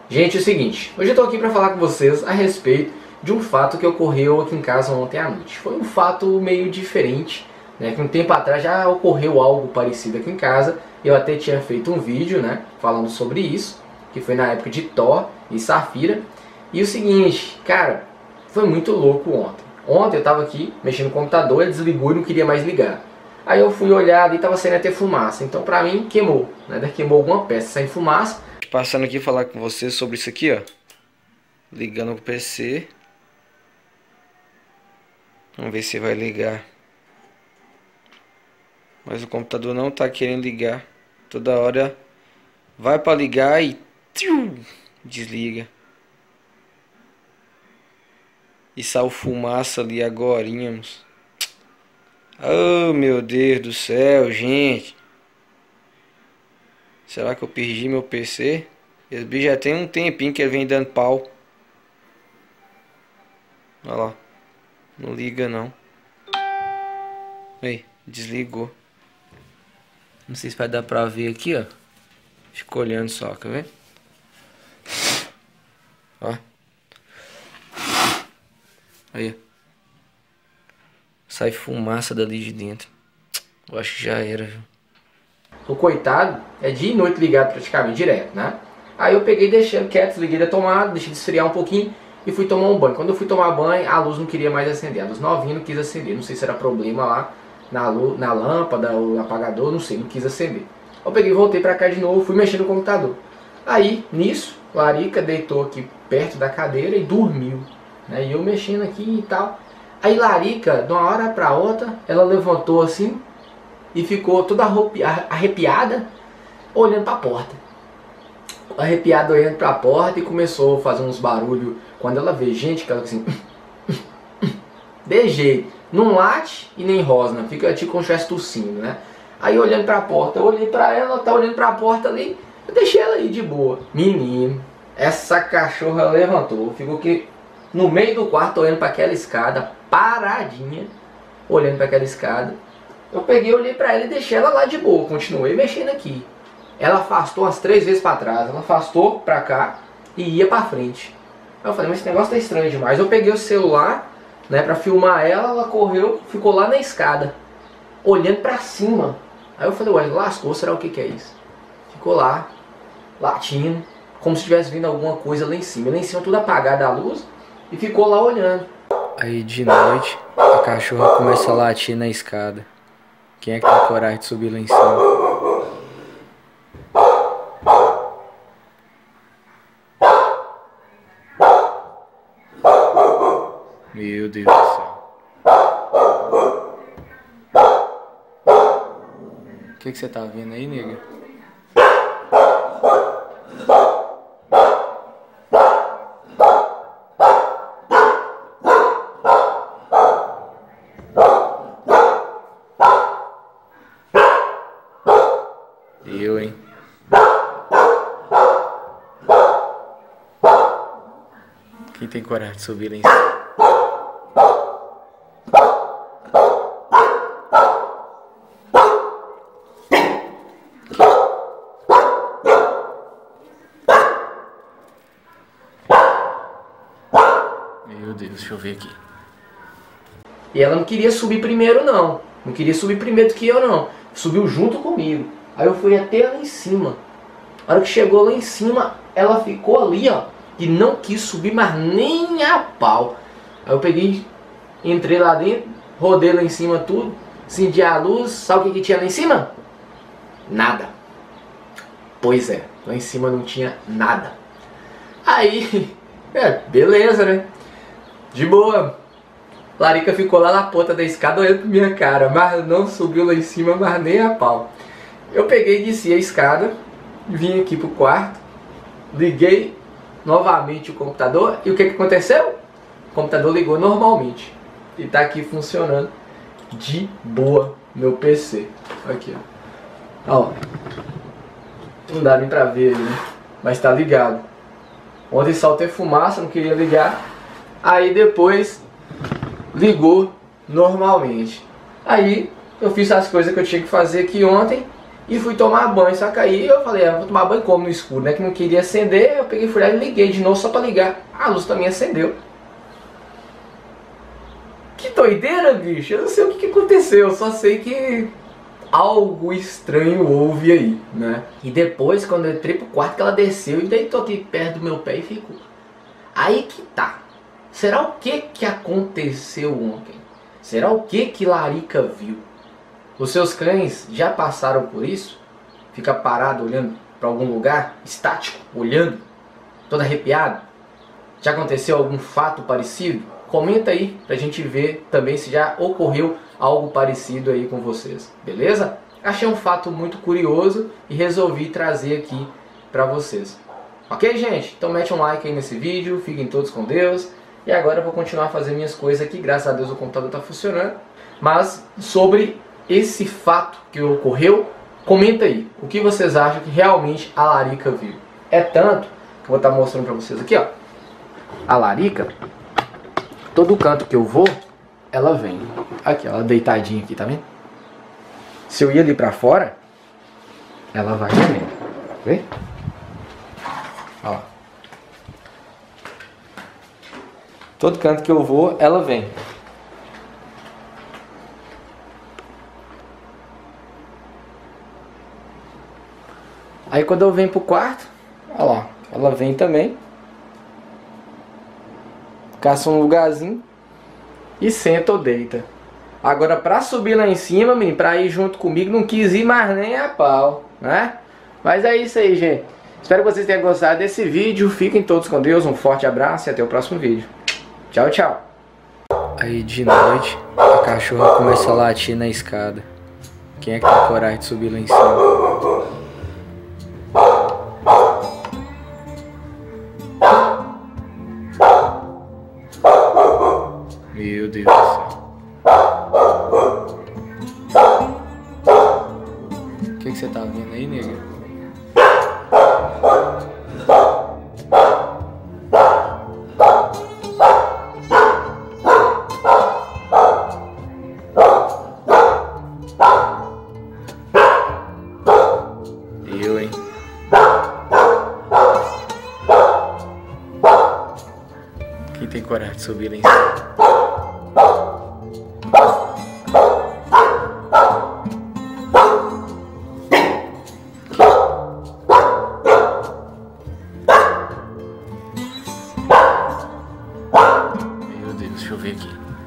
Gente, é o seguinte, hoje eu tô aqui para falar com vocês a respeito de um fato que ocorreu aqui em casa ontem à noite. Foi um fato meio diferente, né? Que um tempo atrás já ocorreu algo parecido aqui em casa. Eu até tinha feito um vídeo, né, falando sobre isso, que foi na época de Thor e Safira. E o seguinte, cara, foi muito louco ontem. Ontem eu tava aqui mexendo no computador, ele desligou e não queria mais ligar. Aí eu fui olhar e tava saindo até fumaça. Então pra mim queimou, né? Queimou alguma peça, saindo fumaça. Passando aqui falar com vocês sobre isso aqui, ó. Ligando o PC. Vamos ver se vai ligar. Mas o computador não tá querendo ligar. Toda hora vai para ligar e desliga. E saiu fumaça ali agorinha. Oh, meu Deus do céu, gente. Será que eu perdi meu PC? Esse bicho já tem um tempinho que ele vem dando pau. Olha lá. Não liga não. Aí, desligou. Não sei se vai dar pra ver aqui, ó. Fico olhando só, quer ver? Ó. Aí. Sai fumaça dali de dentro. Eu acho que já era, viu? O coitado é dia e noite ligado praticamente direto, né? Aí eu peguei, deixei ele quieto, desliguei da tomada, deixei de esfriar um pouquinho e fui tomar um banho. Quando eu fui tomar banho, a luz não queria mais acender. A luz novinha não quis acender. Não sei se era problema lá na lâmpada ou no apagador, não sei, não quis acender. Eu peguei, voltei pra cá de novo, fui mexer no computador. Aí, nisso, Larica deitou aqui perto da cadeira e dormiu, né? E eu mexendo aqui e tal. Aí Larica, de uma hora pra outra, ela levantou assim e ficou toda arrepiada, olhando para a porta. Arrepiada olhando para a porta e começou a fazer uns barulhos. Quando ela vê gente, que ela assim... de jeito. Não late e nem rosna. Fica tipo como se estivesse tossindo, né? Aí olhando para a porta, eu olhei para ela, ela tá olhando para a porta ali. Eu deixei ela aí de boa. Menino, essa cachorra levantou. Ficou aqui no meio do quarto olhando para aquela escada, paradinha. Olhando para aquela escada. Eu peguei, olhei pra ela e deixei ela lá de boa. Continuei mexendo aqui. Ela afastou umas 3 vezes pra trás. Ela afastou pra cá e ia pra frente. Aí eu falei, mas esse negócio tá estranho demais. Eu peguei o celular, né, pra filmar ela. Ela correu, ficou lá na escada, olhando pra cima. Aí eu falei, ué, lascou, será o que que é isso? Ficou lá, latindo, como se tivesse vindo alguma coisa lá em cima. Lá em cima tudo apagado a luz. E ficou lá olhando. Aí de noite, a cachorra começa a latir na escada. Quem é que tem coragem de subir lá em cima? Meu Deus do céu. O que você tá vendo aí, nega? Eu, hein? Quem tem coragem de subir lá em cima? Meu Deus, deixa eu ver aqui. E ela não queria subir primeiro não. Não queria subir primeiro do que eu não. Subiu junto comigo. Aí eu fui até lá em cima. A hora que chegou lá em cima, ela ficou ali, ó. E não quis subir mais nem a pau. Aí eu peguei, entrei lá dentro, rodei lá em cima tudo, acendi a luz. Sabe o que que tinha lá em cima? Nada. Pois é, lá em cima não tinha nada. Aí, beleza, né? De boa. Larica ficou lá na ponta da escada olhando pra minha cara, mas não subiu lá em cima, mas nem a pau. Eu peguei e desci a escada, vim aqui pro quarto, liguei novamente o computador e o que que aconteceu? O computador ligou normalmente e tá aqui funcionando de boa meu PC. Aqui, ó. Não dá nem pra ver aí, né? Mas tá ligado. Ontem saltei fumaça, não queria ligar. Aí depois ligou normalmente. Aí eu fiz as coisas que eu tinha que fazer aqui ontem e fui tomar banho. Só que aí eu falei, vou tomar banho como no escuro, né? Que não queria acender, eu peguei, fui lá e liguei de novo só pra ligar. A luz também acendeu. Que doideira, bicho. Eu não sei o que aconteceu, eu só sei que algo estranho houve aí, né? E depois, quando eu entrei pro quarto, que ela desceu e deitou aqui perto do meu pé e ficou. Aí que tá. Será o que aconteceu ontem? Será o que Larica viu? Os seus cães já passaram por isso? Fica parado olhando para algum lugar, estático, olhando, todo arrepiado? Já aconteceu algum fato parecido? Comenta aí pra gente ver também se já ocorreu algo parecido aí com vocês, beleza? Achei um fato muito curioso e resolvi trazer aqui pra vocês. Ok, gente? Então mete um like aí nesse vídeo, fiquem todos com Deus. E agora eu vou continuar fazendo minhas coisas aqui, graças a Deus o computador tá funcionando. Mas sobre esse fato que ocorreu, comenta aí. O que vocês acham que realmente a Larica viu? É tanto que eu vou estar mostrando pra vocês aqui, ó. A Larica, todo canto que eu vou, ela vem. Aqui, ela deitadinha aqui, tá vendo? Se eu ir ali pra fora, ela vai também. Vê? Ó. Todo canto que eu vou, ela vem. Aí quando eu venho pro quarto, olha lá, ela vem também. Caça um lugarzinho e senta ou deita. Agora pra subir lá em cima, menino, pra ir junto comigo, não quis ir mais nem a pau, né? Mas é isso aí, gente. Espero que vocês tenham gostado desse vídeo. Fiquem todos com Deus, um forte abraço e até o próximo vídeo. Tchau, tchau. Aí de noite, a cachorra começa a latir na escada. Quem é que tem coragem de subir lá em cima? Meu Deus do céu. O que você tá vendo aí, nega? Eu, hein? Quem tem coragem de subir lá em cima? Meu Deus, deixa eu ver aqui.